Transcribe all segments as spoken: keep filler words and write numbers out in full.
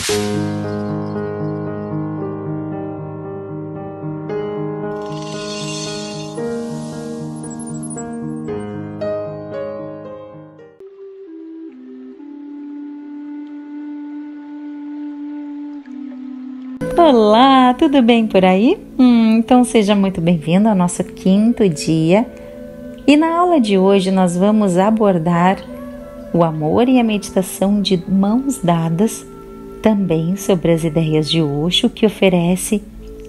Olá, tudo bem por aí? Hum, então seja muito bem-vindo ao nosso quinto dia. E na aula de hoje nós vamos abordar o amor e a meditação de mãos dadas, também sobre as ideias de Osho, que oferece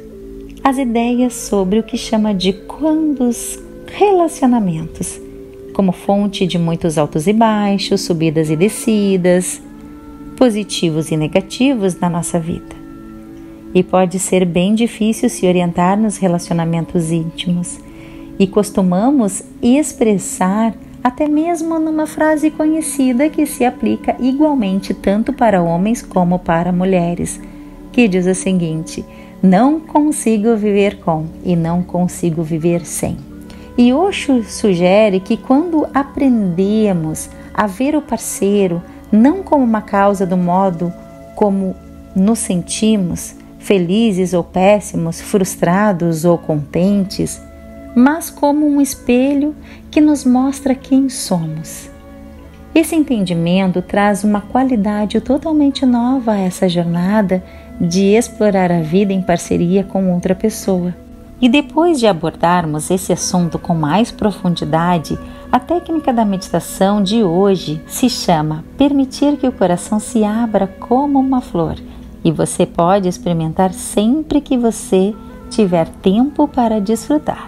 as ideias sobre o que chama de koan dos relacionamentos, como fonte de muitos altos e baixos, subidas e descidas, positivos e negativos na nossa vida. E pode ser bem difícil se orientar nos relacionamentos íntimos. E costumamos expressar até mesmo numa frase conhecida que se aplica igualmente tanto para homens como para mulheres, que diz o seguinte: não consigo viver com e não consigo viver sem. E Osho sugere que quando aprendemos a ver o parceiro não como uma causa do modo como nos sentimos, felizes ou péssimos, frustrados ou contentes, mas como um espelho que nos mostra quem somos. Esse entendimento traz uma qualidade totalmente nova a essa jornada de explorar a vida em parceria com outra pessoa. E depois de abordarmos esse assunto com mais profundidade, a técnica da meditação de hoje se chama Permitir que o coração se abra como uma flor. E você pode experimentar sempre que você tiver tempo para desfrutar.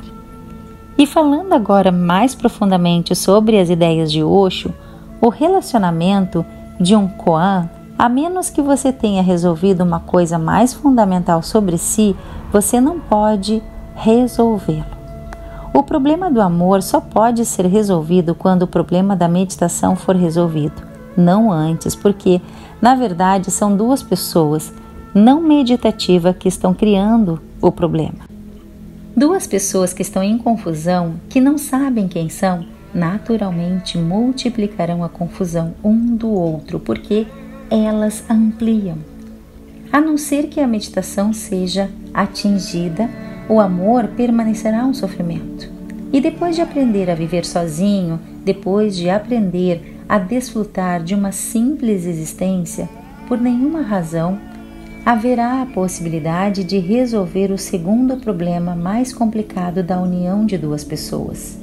E falando agora mais profundamente sobre as ideias de Osho, o relacionamento de um koan, a menos que você tenha resolvido uma coisa mais fundamental sobre si, você não pode resolvê-lo. O problema do amor só pode ser resolvido quando o problema da meditação for resolvido, não antes, porque na verdade são duas pessoas não meditativas que estão criando o problema. Duas pessoas que estão em confusão, que não sabem quem são, naturalmente multiplicarão a confusão um do outro, porque elas ampliam. A não ser que a meditação seja atingida, o amor permanecerá um sofrimento. E depois de aprender a viver sozinho, depois de aprender a desfrutar de uma simples existência, por nenhuma razão, haverá a possibilidade de resolver o segundo problema mais complicado da união de duas pessoas.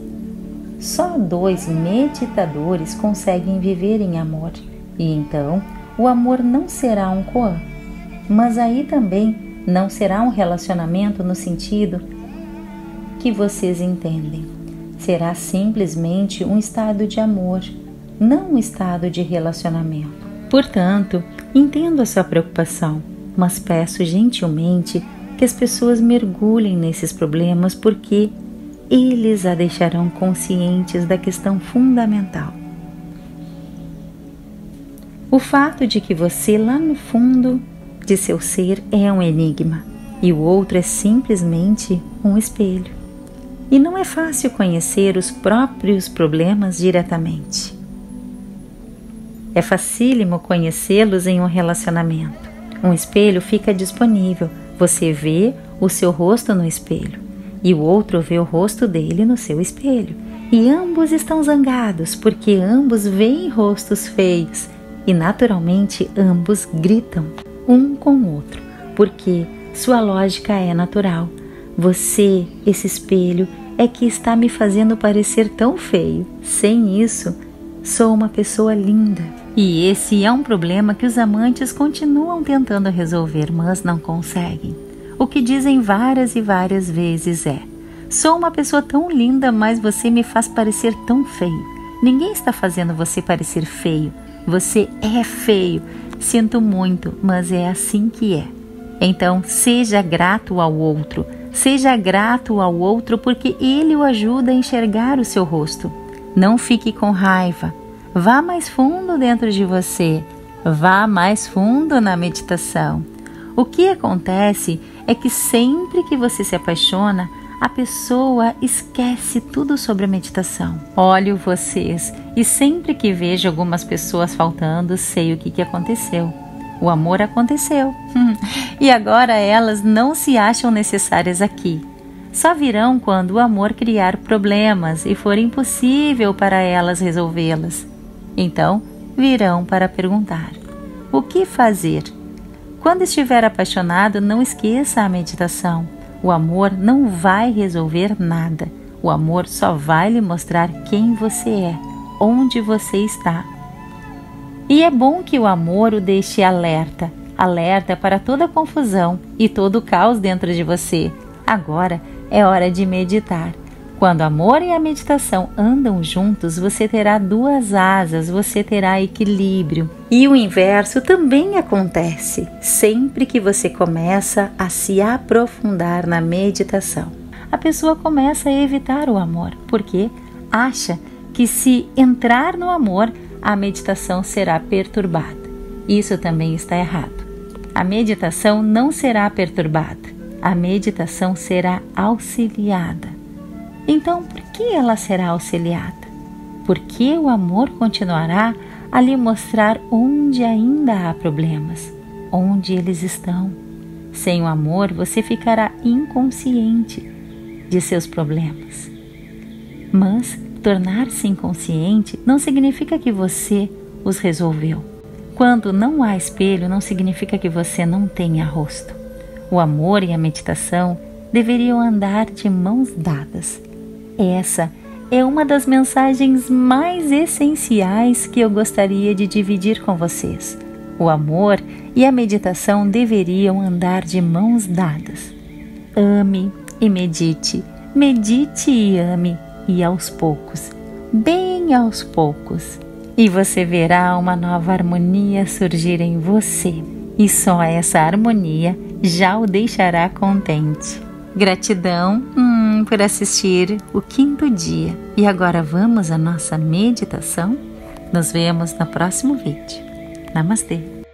Só dois meditadores conseguem viver em amor, e então o amor não será um koan, mas aí também não será um relacionamento no sentido que vocês entendem. Será simplesmente um estado de amor, não um estado de relacionamento. Portanto, entendo a sua preocupação, mas peço gentilmente que as pessoas mergulhem nesses problemas porque eles a deixarão conscientes da questão fundamental. O fato de que você lá no fundo de seu ser é um enigma e o outro é simplesmente um espelho. E não é fácil conhecer os próprios problemas diretamente. É facílimo conhecê-los em um relacionamento. Um espelho fica disponível, você vê o seu rosto no espelho e o outro vê o rosto dele no seu espelho. E ambos estão zangados porque ambos veem rostos feios e naturalmente ambos gritam um com o outro, porque sua lógica é natural. Você, esse espelho, é que está me fazendo parecer tão feio. Sem isso, sou uma pessoa linda. E esse é um problema que os amantes continuam tentando resolver, mas não conseguem. O que dizem várias e várias vezes é: sou uma pessoa tão linda, mas você me faz parecer tão feio. Ninguém está fazendo você parecer feio. Você é feio. Sinto muito, mas é assim que é. Então, seja grato ao outro. Seja grato ao outro porque ele o ajuda a enxergar o seu rosto. Não fique com raiva. Vá mais fundo dentro de você. Vá mais fundo na meditação. O que acontece é que sempre que você se apaixona, a pessoa esquece tudo sobre a meditação. Olho vocês e sempre que vejo algumas pessoas faltando, sei o que, que aconteceu. O amor aconteceu. E agora elas não se acham necessárias aqui. Só virão quando o amor criar problemas e for impossível para elas resolvê-las. Então, virão para perguntar: o que fazer? Quando estiver apaixonado, não esqueça a meditação. O amor não vai resolver nada. O amor só vai lhe mostrar quem você é, onde você está. E é bom que o amor o deixe alerta, alerta para toda a confusão e todo o caos dentro de você. Agora é hora de meditar. Quando o amor e a meditação andam juntos, você terá duas asas, você terá equilíbrio. E o inverso também acontece sempre que você começa a se aprofundar na meditação. A pessoa começa a evitar o amor, porque acha que se entrar no amor, a meditação será perturbada. Isso também está errado. A meditação não será perturbada. A meditação será auxiliada. Então, por que ela será auxiliada? Porque o amor continuará a lhe mostrar onde ainda há problemas, onde eles estão. Sem o amor, você ficará inconsciente de seus problemas. Mas tornar-se inconsciente não significa que você os resolveu. Quando não há espelho, não significa que você não tenha rosto. O amor e a meditação deveriam andar de mãos dadas. Essa é uma das mensagens mais essenciais que eu gostaria de dividir com vocês. O amor e a meditação deveriam andar de mãos dadas. Ame e medite, medite e ame, e aos poucos, bem aos poucos, e você verá uma nova harmonia surgir em você. E só essa harmonia já o deixará contente. Gratidão hum, por assistir o quinto dia. E agora vamos à nossa meditação? Nos vemos no próximo vídeo. Namastê!